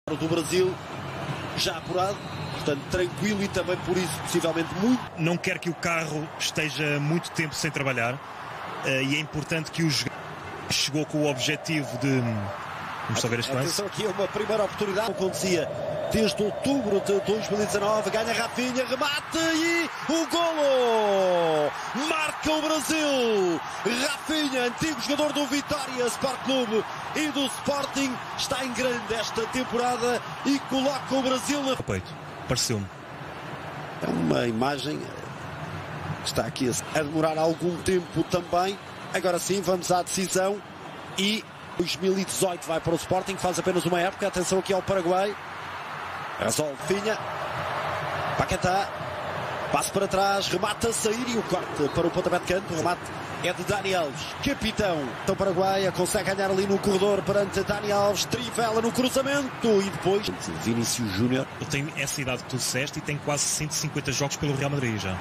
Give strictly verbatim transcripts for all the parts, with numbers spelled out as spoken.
do Brasil, já apurado, portanto tranquilo e também por isso possivelmente muito. Não quer que o carro esteja muito tempo sem trabalhar uh, e é importante que o jogador chegou com o objetivo de... Vamos só ver este lance. Atenção, aqui é uma primeira oportunidade, acontecia desde outubro de dois mil e dezanove, ganha Rafinha, remate e o golo! Marca o Brasil! Rafinha, antigo jogador do Vitória Sport Clube e do Sporting, está em grande esta temporada e coloca o Brasil na... Peito, pareceu-me. É uma imagem que está aqui a demorar algum tempo também. Agora sim, vamos à decisão e dois mil e dezoito vai para o Sporting, faz apenas uma época. Atenção aqui ao Paraguai. Resolve Finha. Paquetá. Passe para trás, remata a sair e o corte para o pontapé de canto. O remate é de Dani Alves, capitão do Paraguai. Consegue ganhar ali no corredor perante Dani Alves. Trivela no cruzamento e depois Vinícius Júnior. Ele tem essa idade que tu disseste e tem quase cento e cinquenta jogos pelo Real Madrid já.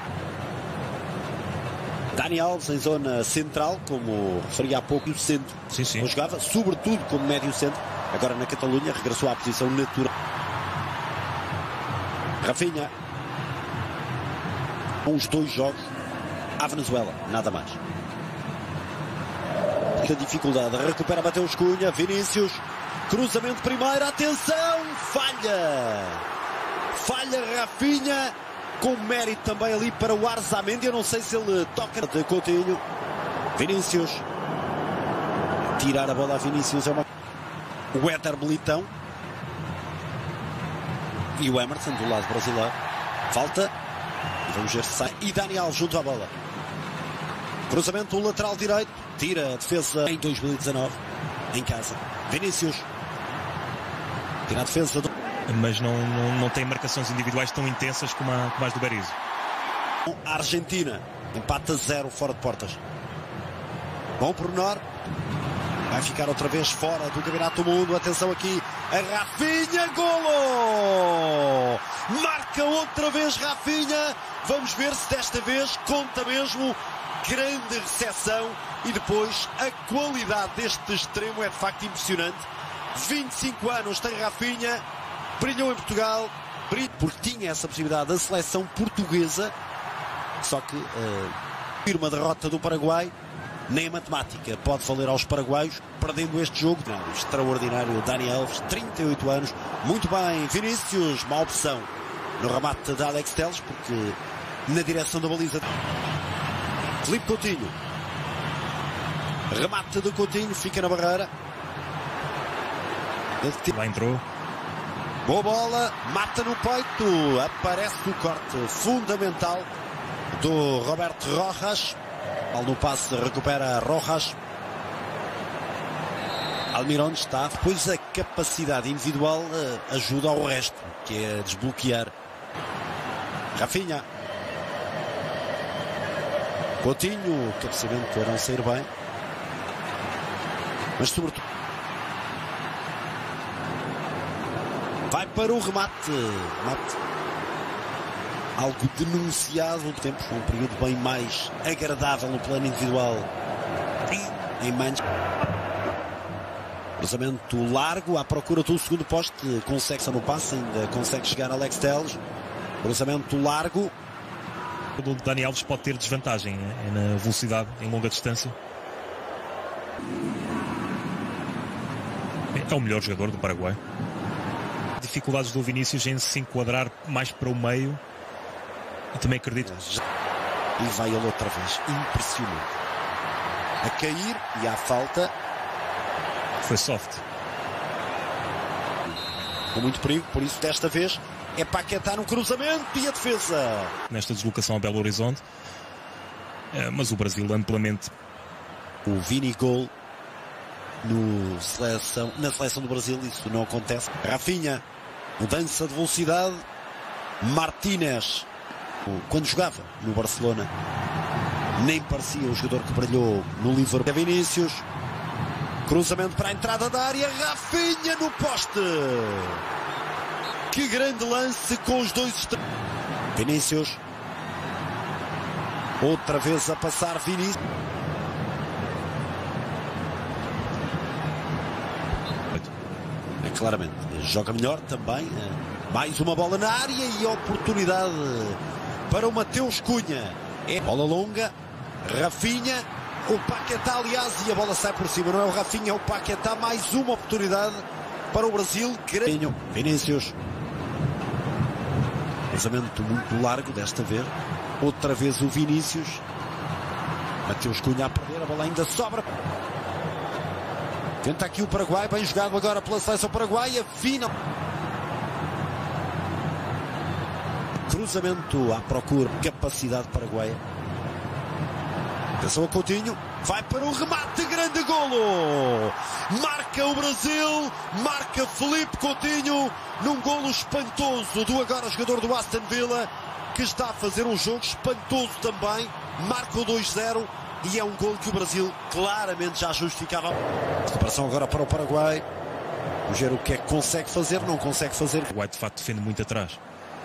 Dani Alves em zona central, como referi há pouco, no centro. Sim, sim. Não jogava, sobretudo como médio centro. Agora na Catalunha regressou à posição natural. Rafinha. Com os dois jogos à Venezuela, nada mais. Que dificuldade, recupera Mateus Cunha, Vinícius, cruzamento primeiro, atenção, falha! Falha Rafinha, com mérito também ali para o Arzamendi. Eu não sei se ele toca de Coutinho. Vinícius. Tirar a bola a Vinícius é uma... O Éder Militão. E o Emerson do lado brasileiro. Falta. E vamos ver se sai. E Dani Alves junto à bola. Cruzamento do lateral direito. Tira a defesa em dois mil e dezanove. Em casa. Vinícius. Tira a defesa do... Mas não, não, não tem marcações individuais tão intensas como, a, como as do Berizzo. A Argentina empata zero fora de portas. Bom pormenor. Vai ficar outra vez fora do Campeonato do Mundo. Atenção aqui a Rafinha. Golo! Marca outra vez Rafinha. Vamos ver se desta vez conta mesmo. Grande recepção. E depois a qualidade deste extremo é de facto impressionante. vinte e cinco anos tem Rafinha. Brilhou em Portugal, brilhou porque tinha essa possibilidade da seleção portuguesa, só que uh, uma derrota do Paraguai, nem a matemática pode valer aos paraguaios, perdendo este jogo. Não, extraordinário, Dani Alves, trinta e oito anos, muito bem, Vinícius, má opção no remate de Alex Telles, porque na direção da baliza. Filipe Coutinho, remate do Coutinho, fica na barreira. Lá entrou. Boa bola, mata no peito, aparece o corte fundamental do Roberto Rojas. Mal no passe, recupera Rojas. Almirón está. Depois a capacidade individual ajuda ao resto, que é desbloquear. Rafinha. Coutinho, cabeceamento a não sair bem. Mas sobretudo vai para o remate. remate. Algo denunciado. Tempos um período bem mais agradável no plano individual. Em Manchester. Cruzamento largo à procura do segundo poste. Consegue no passe, ainda consegue chegar Alex Telles. Cruzamento largo. O Dani Alves pode ter desvantagem é na velocidade em longa distância. É o melhor jogador do Paraguai. Dificuldades do Vinícius em se enquadrar mais para o meio. E também acredito. E vai ele outra vez. Impressionante. A cair e à falta. Foi soft. Com muito perigo, por isso desta vez é Paquetá no cruzamento e a defesa. Nesta deslocação a Belo Horizonte. Mas o Brasil amplamente. O Vini Gol no seleção, na seleção do Brasil, isso não acontece. Rafinha, mudança de velocidade. Martínez, quando jogava no Barcelona, nem parecia o jogador que brilhou no Liverpool. Vinícius, cruzamento para a entrada da área. Rafinha no poste. Que grande lance com os dois. Vinícius, outra vez a passar Vinícius. claramente. Joga melhor também. Mais uma bola na área e oportunidade para o Mateus Cunha. É bola longa. Rafinha. O Paquetá, aliás, e a bola sai por cima. Não é o Rafinha, é o Paquetá. Mais uma oportunidade para o Brasil. Vinícius. Cruzamento muito largo desta vez. Outra vez o Vinícius. Mateus Cunha a perder. A bola ainda sobra. Tenta aqui o Paraguai. Bem jogado agora pela seleção paraguaia. Final. Cruzamento à procura. Capacidade paraguaia. Atenção a Coutinho. Vai para o remate. Grande golo. Marca o Brasil. Marca Filipe Coutinho. Num golo espantoso do agora jogador do Aston Villa, que está a fazer um jogo espantoso também. Marca o dois zero. E é um golo que o Brasil claramente já justificava. Recuperação agora para o Paraguai. Vamos ver o que é que consegue fazer. Não consegue fazer. O White de facto defende muito atrás.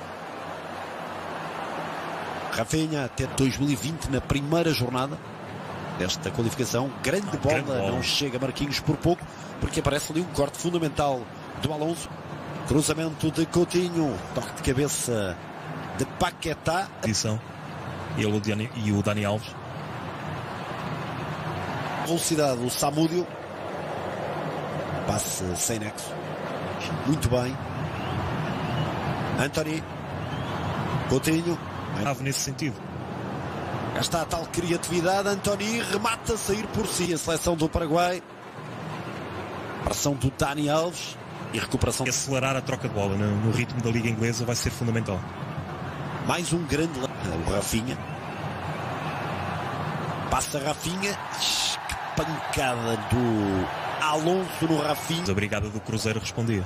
Rafinha até dois mil e vinte na primeira jornada desta qualificação. Grande ah, bola, grande bola. Não chega Marquinhos por pouco, porque aparece ali um corte fundamental do Alonso. Cruzamento de Coutinho. Toque de cabeça de Paquetá. Ele e o Dani Alves. Velocidade, o Samúdio. Passe sem nexo. Muito bem. Anthony. Coutinho. Estava nesse sentido. Já está a tal criatividade. Anthony remata a sair por si. A seleção do Paraguai. Pressão do Dani Alves. E recuperação. Acelerar a troca de bola no, no ritmo da Liga Inglesa vai ser fundamental. Mais um grande. O Rafinha. Passa Rafinha. Que pancada do Alonso no Rafinha. A brigada do Cruzeiro respondia.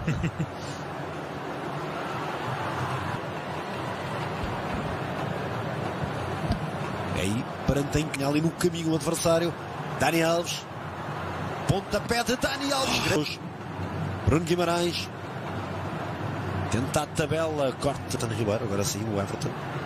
Aí, Parantem que ali no caminho o adversário. Dani Alves. Pontapé de Dani Alves. Bruno Guimarães. Tenta a tabela. Corte de Ribeiro. Agora sim, o Everton.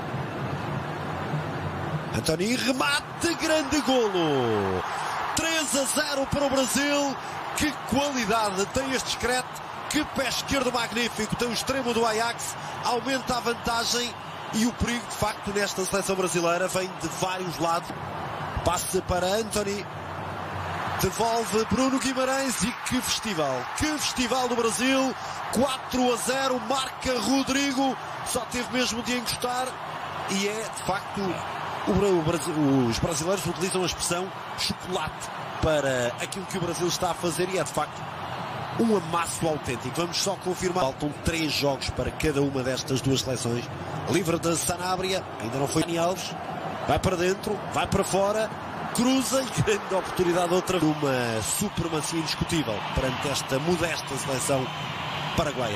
Anthony. Remate. Grande golo. três a zero para o Brasil. Que qualidade tem este discreto. Que pé esquerdo magnífico. Tem o extremo do Ajax. Aumenta a vantagem. E o perigo, de facto, nesta seleção brasileira vem de vários lados. Passa para Anthony. Devolve Bruno Guimarães. E que festival. Que festival do Brasil. quatro a zero. Marca Rodrigo. Só teve mesmo de encostar. E é, de facto, o, o Brasil, os brasileiros utilizam a expressão chocolate para aquilo que o Brasil está a fazer. E é, de facto, um amasso autêntico. Vamos só confirmar. Faltam três jogos para cada uma destas duas seleções. Livre de Sanabria. Ainda não foi Dani Alves. Vai para dentro. Vai para fora. Cruza e grande oportunidade outra. Uma supremacia indiscutível perante esta modesta seleção paraguaia.